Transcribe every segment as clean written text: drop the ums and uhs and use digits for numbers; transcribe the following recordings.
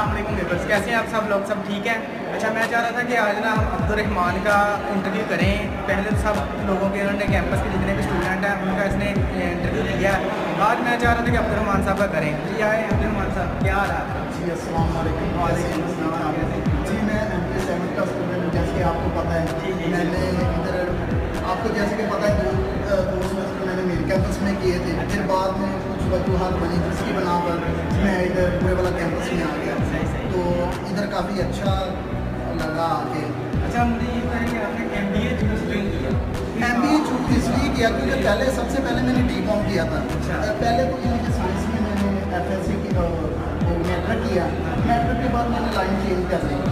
अस्सलाम वालेकुम व्यूअर्स, कैसे हैं आप सब लोग? सब ठीक है। अच्छा, मैं चाह रहा था कि आज ना हम अब्दुर्रहमान का इंटरव्यू करें। पहले तो सब लोगों के उन्होंने कैंपस के जितने भी स्टूडेंट हैं उनका इसने इंटरव्यू लिया। आज मैं चाह रहा था कि अब्दुर्रहमान साहब का करें। जी आए अब्दुर्रहमान साहब, क्या हाल है? जी अस्सलाम वालेकुम। जी मैं MBA 7 का स्टूडेंट, जैसे कि आपको पता है मैंने इधर आपको जैसे कि पता है दो सेमेस्टर मैंने मेरे कैंपस में किए थे। फिर बाद में कुछ वजूहात बनी जिसकी बना पर मैं इधर पूरे वाला कैंपस में आ गया। तो इधर काफ़ी अच्छा लगा आके। अच्छा, मुझे ये बताएं कि आपने MBA चूज़ क्यों किया? MBA चूज़ इसलिए किया क्योंकि सबसे पहले मैंने D.Com किया था। पहले तो यहाँ के साइंस में मैंने FSC की मैट्रिक किया। मैट्रिक के बाद मैंने लाइन चेंज कर ली,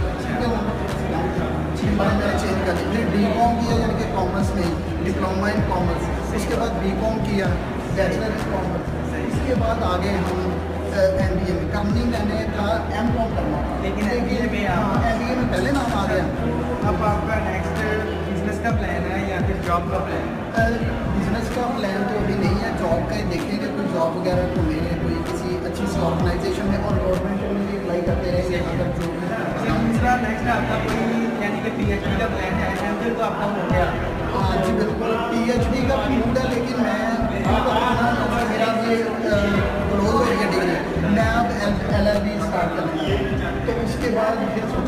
मैंने चेंज कर ली। फिर D.Com किया यानी कि कॉमर्स में, डिप्लोमा इन कॉमर्स। उसके बाद B.Com किया, बैचलर इन कॉमर्स। इसके बाद आगे हम MBA में करनी मैंने था M.Com करना, लेकिन MBA में पहले नाम आ गया। अब आपका नेक्स्ट बिजनेस का प्लान है या फिर जॉब का प्लान? बिजनेस का प्लान तो अभी नहीं है, जॉब का ही देखेंगे। कोई जॉब वगैरह तो मिले कोई किसी अच्छी सी ऑर्गेनाइजेशन में, और गवर्नमेंट में भी अप्लाई करते रहेंगे अगर जो। दूसरा नेक्स्ट आपका कोई यानी कि PhD का प्लान है? MPhil तो आपका हो गया। हाँ जी बिल्कुल, PhD का मूड है, लेकिन मैं मेरा भी क्लोज हो गया डिग्री। मैं अब LLB स्टार्ट करूँगा, तो उसके बाद फिर